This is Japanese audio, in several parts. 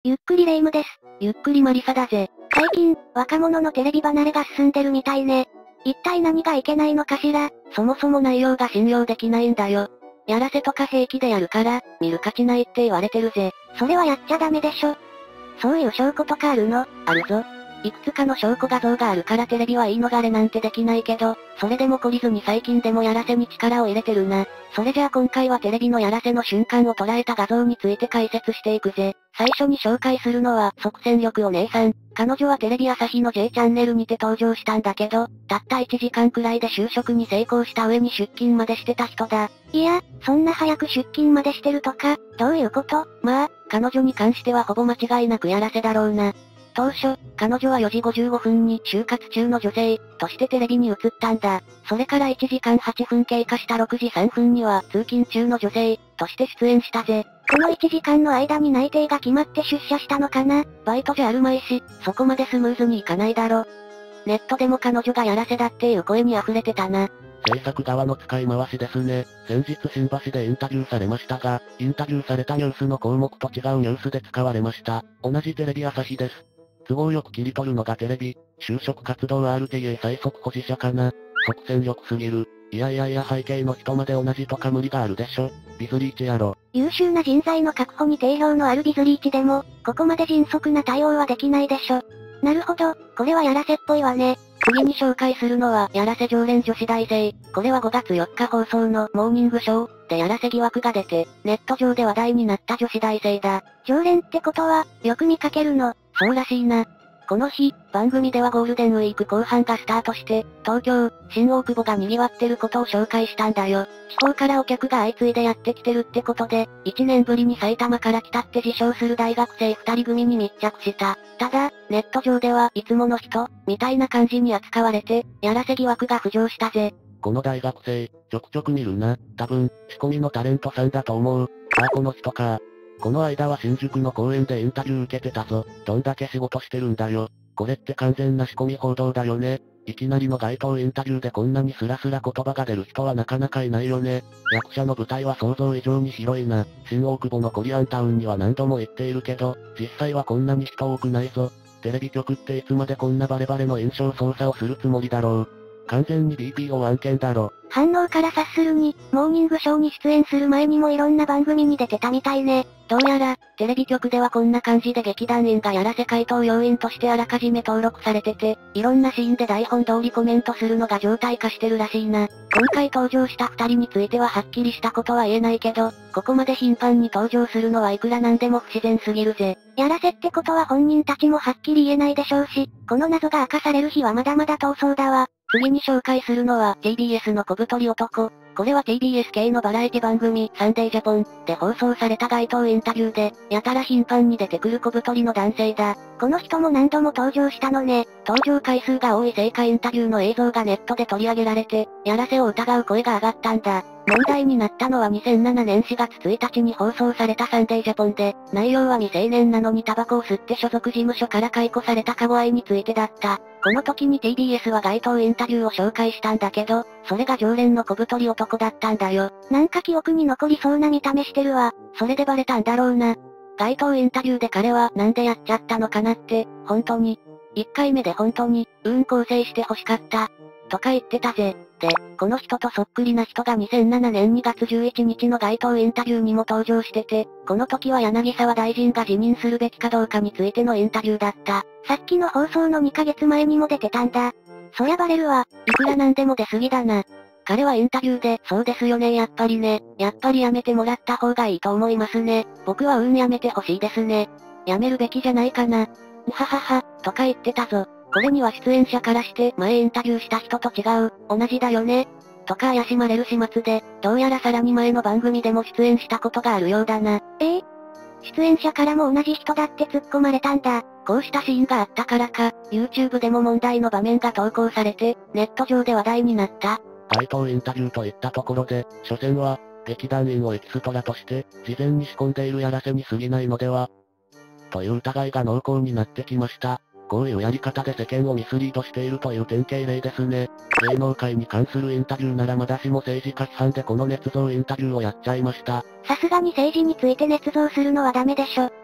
ゆっくりレ夢ムです。 ゆっくりマリサだぜ。 最近、若者のテレビ離れが進んでるみたいね。一体何がいけないのかしら。 そもそも内容が信用できないんだよ。やらせとか平気でやるから、見る価値ないって言われてるぜ。 それはやっちゃダメでしょ。そういう証拠とかあるの？ あるぞ。いくつかの証拠画像があるからテレビは言い逃れなんてできないけど、それでも懲りずに最近でもやらせに力を入れてるな。それじゃあ今回はテレビのやらせの瞬間を捉えた画像について解説していくぜ。最初に紹介するのは、即戦力お姉さん。彼女はテレビ朝日の J チャンネルにて登場したんだけど、たった1時間くらいで就職に成功した上に出勤までしてた人だ。 いや、そんな早く出勤までしてるとか、どういうこと？ まあ、彼女に関してはほぼ間違いなくやらせだろうな。当初、彼女は4時55分に就活中の女性、としてテレビに映ったんだ。それから1時間8分経過した6時3分には通勤中の女性、として出演したぜ。 この1時間の間に内定が決まって出社したのかな？ バイトじゃあるまいし、そこまでスムーズにいかないだろ。ネットでも彼女がやらせだっていう声に溢れてたな。 制作側の使い回しですね。先日新橋でインタビューされましたが、インタビューされたニュースの項目と違うニュースで使われました。同じテレビ朝日です。都合よく切り取るのがテレビ、就職活動 RTA 最速保持者かな。即戦力すぎる。いやいやいや背景の人まで同じとか無理があるでしょ。ビズリーチやろ。 優秀な人材の確保に定評のあるビズリーチでも、ここまで迅速な対応はできないでしょ。なるほど、これはやらせっぽいわね。 次に紹介するのは、やらせ常連女子大生。これは5月4日放送のモーニングショーでやらせ疑惑が出て、ネット上で話題になった女子大生だ。 常連ってことは、よく見かけるの？ そうらしいな。この日、番組ではゴールデンウィーク後半がスタートして、東京、新大久保が賑わってることを紹介したんだよ。地方からお客が相次いでやってきてるってことで、1年ぶりに埼玉から来たって自称する大学生2人組に密着した。ただ、ネット上ではいつもの人、みたいな感じに扱われて、やらせ疑惑が浮上したぜ。 この大学生、ちょくちょく見るな。多分、仕込みのタレントさんだと思う。ああこの人か。この間は新宿の公園でインタビュー受けてたぞ。どんだけ仕事してるんだよ。これって完全な仕込み報道だよね。いきなりの街頭インタビューでこんなにスラスラ言葉が出る人はなかなかいないよね。役者の舞台は想像以上に広いな。新大久保のコリアンタウンには何度も行っているけど、実際はこんなに人多くないぞ。テレビ局っていつまでこんなバレバレの印象操作をするつもりだろう。完全に BPO 案件だろ。 反応から察するに、モーニングショーに出演する前にもいろんな番組に出てたみたいね。 どうやら、テレビ局ではこんな感じで劇団員がやらせ回答要員としてあらかじめ登録されてて、いろんなシーンで台本通りコメントするのが常態化してるらしいな。今回登場した二人についてははっきりしたことは言えないけど、ここまで頻繁に登場するのはいくらなんでも不自然すぎるぜ。 やらせってことは本人たちもはっきり言えないでしょうし、この謎が明かされる日はまだまだ遠そうだわ。 次に紹介するのは TBS の小太り男。これは TBS 系のバラエティ番組サンデージャポンで放送された街頭インタビューで、やたら頻繁に出てくる小太りの男性だ。 この人も何度も登場したのね。 登場回数が多い成果インタビューの映像がネットで取り上げられて、やらせを疑う声が上がったんだ。問題になったのは2007年4月1日に放送されたサンデージャポンで、内容は未成年なのにタバコを吸って所属事務所から解雇されたカゴ愛についてだった。この時に TBS は街頭インタビューを紹介したんだけど、それが常連の小太り男だったんだよ。 なんか記憶に残りそうな見た目してるわ。 それでバレたんだろうな。街頭インタビューで彼はなんでやっちゃったのかなって、本当に。1回目で本当に、更生して欲しかった。とか言ってたぜ。で、この人とそっくりな人が2007年2月11日の街頭インタビューにも登場してて、この時は柳沢大臣が辞任するべきかどうかについてのインタビューだった。 さっきの放送の2ヶ月前にも出てたんだ。そりゃバレるわ。 いくらなんでも出過ぎだな。彼はインタビューで、そうですよねやっぱりね。やっぱりやめてもらった方がいいと思いますね。僕はやめてほしいですね。やめるべきじゃないかな。ははは、とか言ってたぞ。これには出演者からして前インタビューした人と違う、同じだよね。とか怪しまれる始末で、どうやらさらに前の番組でも出演したことがあるようだな。 出演者からも同じ人だって突っ込まれたんだ。 こうしたシーンがあったからか、YouTube でも問題の場面が投稿されて、ネット上で話題になった。 街頭インタビューといったところで、所詮は、劇団員をエキストラとして、事前に仕込んでいるやらせに過ぎないのではという疑いが濃厚になってきました。こういうやり方で世間をミスリードしているという典型例ですね。芸能界に関するインタビューならまだしも政治家批判でこの捏造インタビューをやっちゃいました。 さすがに政治について捏造するのはダメでしょ。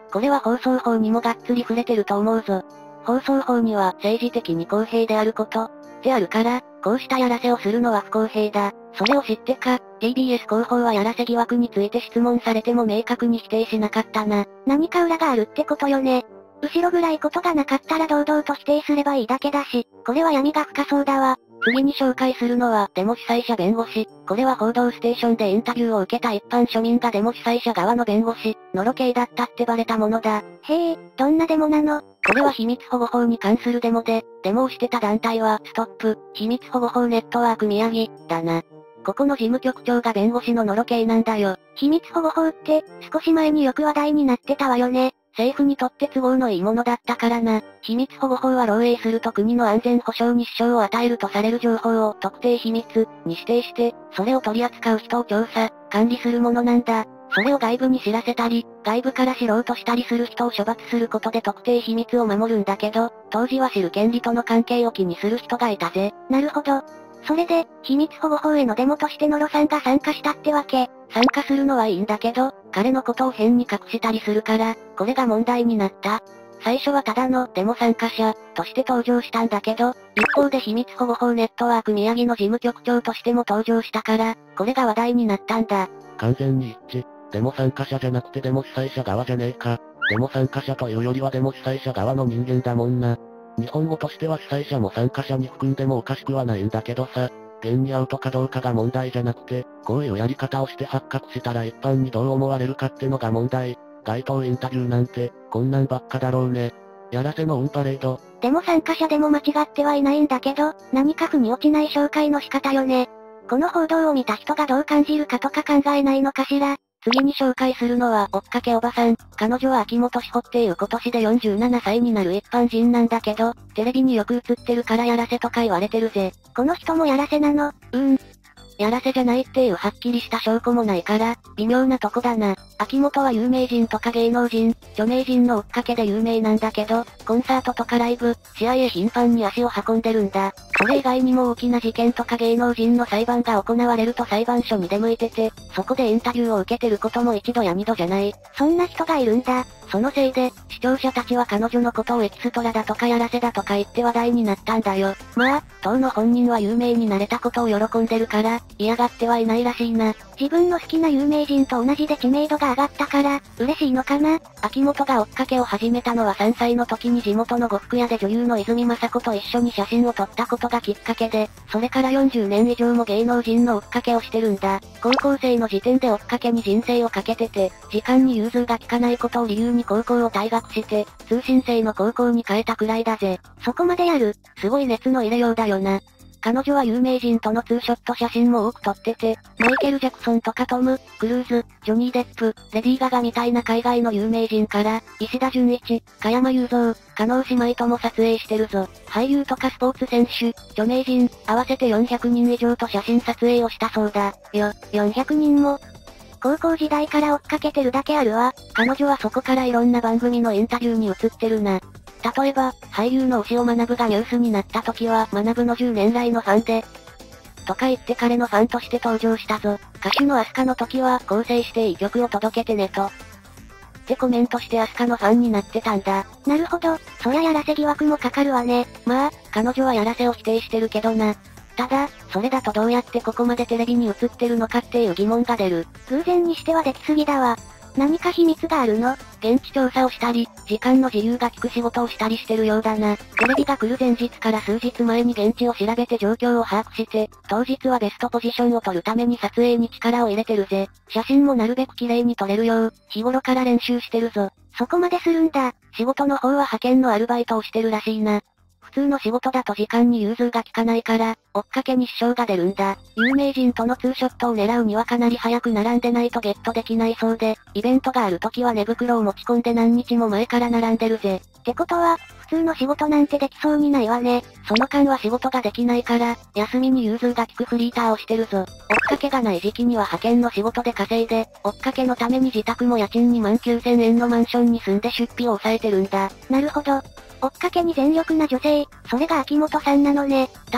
これは放送法にもがっつり触れてると思うぞ。放送法には政治的に公平であること、であるから、こうしたやらせをするのは不公平だ。それを知ってか、TBS 広報はやらせ疑惑について質問されても明確に否定しなかったな。 何か裏があるってことよね。後ろ暗いことがなかったら堂々と否定すればいいだけだし、これは闇が深そうだわ。 次に紹介するのはデモ主催者弁護士。これは報道ステーションでインタビューを受けた一般庶民がデモ主催者側の弁護士、ノロ系だったってバレたものだ。 へえ、どんなデモなの？ これは秘密保護法に関するデモで、デモをしてた団体は、ストップ、秘密保護法ネットワーク宮城、だな。ここの事務局長が弁護士のノロ系なんだよ。 秘密保護法って、少し前によく話題になってたわよね。 政府にとって都合のいいものだったからな。秘密保護法は漏洩すると国の安全保障に支障を与えるとされる情報を特定秘密に指定して、それを取り扱う人を調査、管理するものなんだ。それを外部に知らせたり、外部から知ろうとしたりする人を処罰することで特定秘密を守るんだけど、当時は知る権利との関係を気にする人がいたぜ。 なるほど。それで、秘密保護法へのデモとしてノロさんが参加したってわけ。 参加するのはいいんだけど、彼のことを変に隠したりするから、これが問題になった。最初はただのデモ参加者として登場したんだけど、一方で秘密保護法ネットワーク宮城の事務局長としても登場したから、これが話題になったんだ。 完全に一致。デモ参加者じゃなくてデモ主催者側じゃねえか。デモ参加者というよりはデモ主催者側の人間だもんな。日本語としては主催者も参加者に含んでもおかしくはないんだけどさ。現にアウトかどうかが問題じゃなくて、こういうやり方をして発覚したら一般にどう思われるかってのが問題。街頭インタビューなんて、こんなんばっかだろうね。やらせのオンパレード。 デモ参加者でも間違ってはいないんだけど、何か腑に落ちない紹介の仕方よね。この報道を見た人がどう感じるかとか考えないのかしら。 次に紹介するのは、追っかけおばさん。彼女は秋元志保っていう今年で47歳になる一般人なんだけど、テレビによく映ってるからやらせとか言われてるぜ。 この人もやらせなの？ やらせじゃないっていうはっきりした証拠もないから、微妙なとこだな。秋元は有名人とか芸能人、著名人の追っかけで有名なんだけど、コンサートとかライブ、試合へ頻繁に足を運んでるんだ。それ以外にも大きな事件とか芸能人の裁判が行われると裁判所に出向いてて、そこでインタビューを受けてることも一度や二度じゃない。 そんな人がいるんだ。 そのせいで、視聴者たちは彼女のことをエキストラだとかやらせだとか言って話題になったんだよ。まあ、当の本人は有名になれたことを喜んでるから、嫌がってはいないらしいな。 自分の好きな有名人と同じで知名度が上がったから、嬉しいのかな？ 秋元が追っかけを始めたのは3歳の時に地元の呉服屋で女優の泉雅子と一緒に写真を撮ったことがきっかけで、それから40年以上も芸能人の追っかけをしてるんだ。高校生の時点で追っかけに人生をかけてて、時間に融通が利かないことを理由に高校を退学して、通信制の高校に変えたくらいだぜ。 そこまでやる？ すごい熱の入れようだよな。彼女は有名人とのツーショット写真も多く撮ってて、マイケル・ジャクソンとかトム・クルーズ、ジョニー・デップ、レディー・ガガみたいな海外の有名人から、石田純一、加山雄三、加納姉妹とも撮影してるぞ。俳優とかスポーツ選手、著名人、合わせて400人以上と写真撮影をしたそうだ。 400人も。高校時代から追っかけてるだけあるわ。 彼女はそこからいろんな番組のインタビューに映ってるな。例えば、俳優の牛尾学がニュースになった時は、学の10年来のファンで、とか言って彼のファンとして登場したぞ。歌手のアスカの時は、構成していい曲を届けてねと。ってコメントしてアスカのファンになってたんだ。 なるほど、そりゃやらせ疑惑もかかるわね。 まあ、彼女はやらせを否定してるけどな。ただ、それだとどうやってここまでテレビに映ってるのかっていう疑問が出る。 偶然にしてはできすぎだわ。何か秘密があるの？ 現地調査をしたり、時間の自由が利く仕事をしたりしてるようだな。テレビが来る前日から数日前に現地を調べて状況を把握して、当日はベストポジションを取るために撮影に力を入れてるぜ。写真もなるべく綺麗に撮れるよう、日頃から練習してるぞ。 そこまでするんだ。 仕事の方は派遣のアルバイトをしてるらしいな。普通の仕事だと時間に融通が利かないから、追っかけに支障が出るんだ。有名人とのツーショットを狙うにはかなり早く並んでないとゲットできないそうで、イベントがある時は寝袋を持ち込んで何日も前から並んでるぜ。 ってことは、普通の仕事なんてできそうにないわね。 その間は仕事ができないから、休みに融通が利くフリーターをしてるぞ。追っかけがない時期には派遣の仕事で稼いで、追っかけのために自宅も家賃29000円のマンションに住んで出費を抑えてるんだ。 なるほど。追っかけに全力な女性、それが秋元さんなのね。 ただ、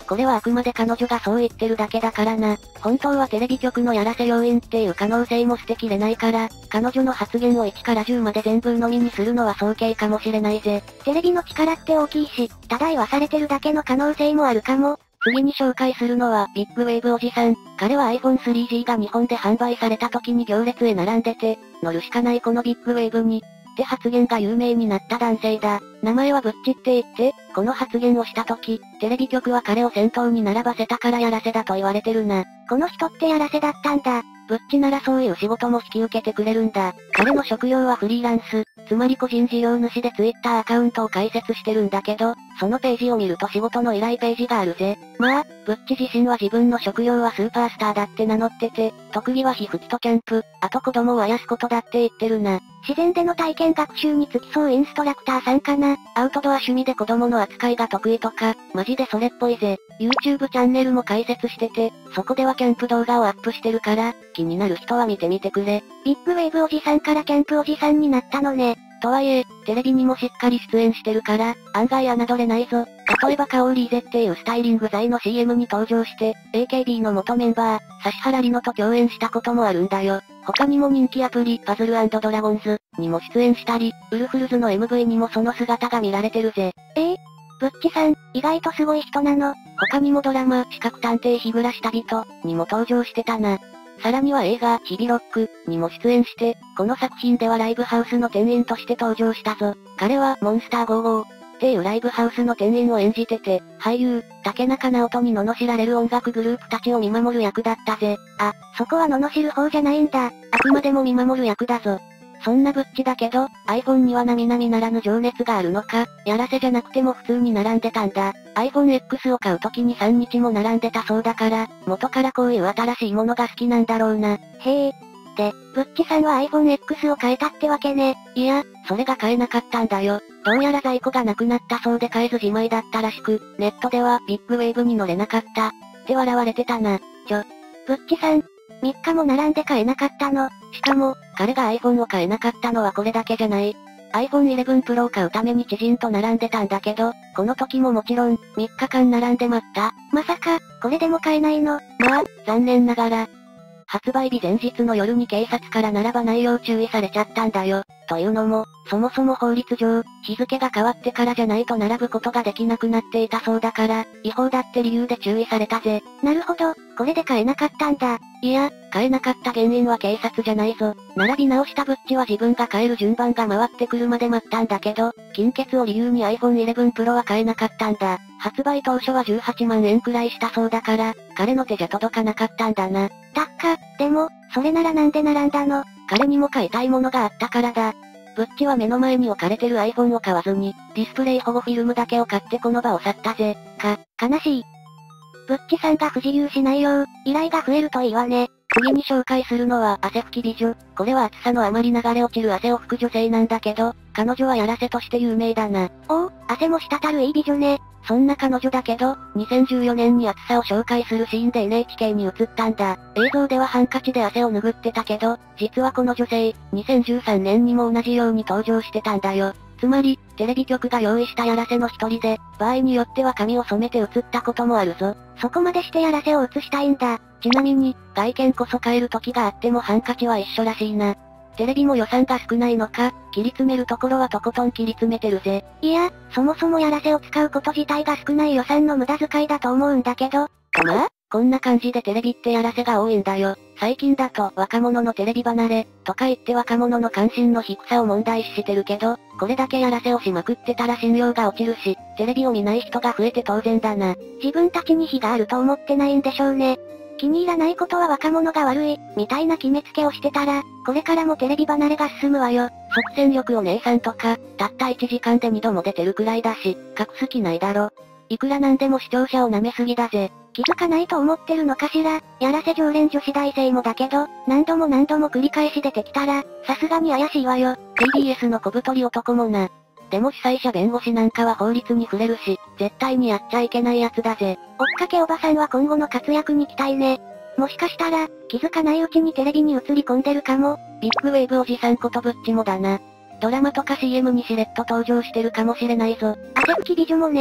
これはあくまで彼女がそう言ってるだけだからな。本当はテレビ局のやらせ要因っていう可能性も捨てきれないから、彼女の発言を1から10まで全部鵜呑みにするのは早計かもしれないぜ。 テレビの力って大きいし、ただ言わされてるだけの可能性もあるかも。 次に紹介するのは、ビッグウェーブおじさん。彼は iPhone 3G が日本で販売された時に行列へ並んでて、乗るしかないこのビッグウェーブに、って発言が有名になった男性だ。名前はブッチって言って、この発言をした時、テレビ局は彼を先頭に並ばせたからやらせだと言われてるな。 この人ってやらせだったんだ。 ブッチならそういう仕事も引き受けてくれるんだ。彼の職業はフリーランス、つまり個人事業主で Twitter アカウントを開設してるんだけど、そのページを見ると仕事の依頼ページがあるぜ。まあ、ブッチ自身は自分の職業はスーパースターだって名乗ってて、特技は火吹きとキャンプ、あと子供をあやすことだって言ってるな。 自然での体験学習に付き添うインストラクターさんかな。 アウトドア趣味で子供の扱いが得意とか、マジでそれっぽいぜ。YouTube チャンネルも開設してて、そこではキャンプ動画をアップしてるから、気になる人は見てみてくれ。 ビッグウェーブおじさんからキャンプおじさんになったのね。 とはいえ、テレビにもしっかり出演してるから、案外侮れないぞ。例えばカオーリーゼっていうスタイリング剤の CM に登場して、AKB の元メンバー、指原莉乃と共演したこともあるんだよ。他にも人気アプリ、パズル&ドラゴンズにも出演したり、ウルフルズの MV にもその姿が見られてるぜ。 ブッチさん、意外とすごい人なの。 他にもドラマ、四角探偵日暮旅人にも登場してたな。さらには映画、日々ロックにも出演して、この作品ではライブハウスの店員として登場したぞ。彼は、モンスター55っていうライブハウスの店員を演じてて、俳優、竹中直人に罵られる音楽グループたちを見守る役だったぜ。 あ、そこは罵る方じゃないんだ。 あくまでも見守る役だぞ。そんなブッチだけど、iPhone には並々ならぬ情熱があるのか、やらせじゃなくても普通に並んでたんだ。iPhone X を買う時に3日も並んでたそうだから、元からこういう新しいものが好きなんだろうな。 へえ。で、ブッチさんは iPhone X を買えたってわけね。 いや、それが買えなかったんだよ。どうやら在庫がなくなったそうで買えずじまいだったらしく、ネットではビッグウェーブに乗れなかった、って笑われてたな。 ブッチさん、3日も並んで買えなかったの。 しかも、彼が iPhone を買えなかったのはこれだけじゃない。iPhone 11 Pro を買うために知人と並んでたんだけど、この時ももちろん、3日間並んで待った。 まさか、これでも買えないの？ まあ、残念ながら。発売日前日の夜に警察から並ばないよう注意されちゃったんだよ。というのも、そもそも法律上、日付が変わってからじゃないと並ぶことができなくなっていたそうだから、違法だって理由で注意されたぜ。 なるほど、これで買えなかったんだ。 いや、買えなかった原因は警察じゃないぞ。並び直したブッチは自分が買える順番が回ってくるまで待ったんだけど、金欠を理由に iPhone 11 Pro は買えなかったんだ。発売当初は18万円くらいしたそうだから、彼の手じゃ届かなかったんだな。 でも、それならなんで並んだの？ 彼にも買いたいものがあったからだ。ブッチは目の前に置かれてる iPhone を買わずに、ディスプレイ保護フィルムだけを買ってこの場を去ったぜ。 悲しい。ブッチさんが不自由しないよう、依頼が増えるといいわね。 次に紹介するのは汗拭き美女。これは暑さのあまり流れ落ちる汗を拭く女性なんだけど、彼女はやらせとして有名だな。 おお、汗も滴るいい美女ね。 そんな彼女だけど、2014年に暑さを紹介するシーンで NHK に映ったんだ。映像ではハンカチで汗を拭ってたけど、実はこの女性、2013年にも同じように登場してたんだよ。つまり、テレビ局が用意したやらせの一人で、場合によっては髪を染めて映ったこともあるぞ。 そこまでしてやらせを映したいんだ。 ちなみに、外見こそ変える時があってもハンカチは一緒らしいな。テレビも予算が少ないのか、切り詰めるところはとことん切り詰めてるぜ。 いや、そもそもやらせを使うこと自体が少ない予算の無駄遣いだと思うんだけど。 まあ、こんな感じでテレビってやらせが多いんだよ。最近だと若者のテレビ離れ、とか言って若者の関心の低さを問題視してるけど、これだけやらせをしまくってたら信用が落ちるし、テレビを見ない人が増えて当然だな。 自分たちに非があると思ってないんでしょうね。気に入らないことは若者が悪い、みたいな決めつけをしてたら、これからもテレビ離れが進むわよ。 即戦力お姉さんとか、たった1時間で2度も出てるくらいだし、隠す気ないだろ。いくらなんでも視聴者を舐めすぎだぜ。 気づかないと思ってるのかしら。やらせ常連女子大生もだけど、何度も繰り返し出てきたら、さすがに怪しいわよ。 TBS の小太り男もな。でも主催者弁護士なんかは法律に触れるし、絶対にやっちゃいけないやつだぜ。 追っかけおばさんは今後の活躍に期待ね。もしかしたら、気づかないうちにテレビに映り込んでるかも。 ビッグウェーブおじさんことブッチもだな。ドラマとか CM にしれっと登場してるかもしれないぞ。 汗拭き美女もね。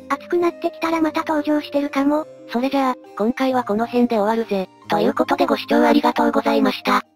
暑くなってきたらまた登場してるかも。 それじゃあ、今回はこの辺で終わるぜ。 ということでご視聴ありがとうございました。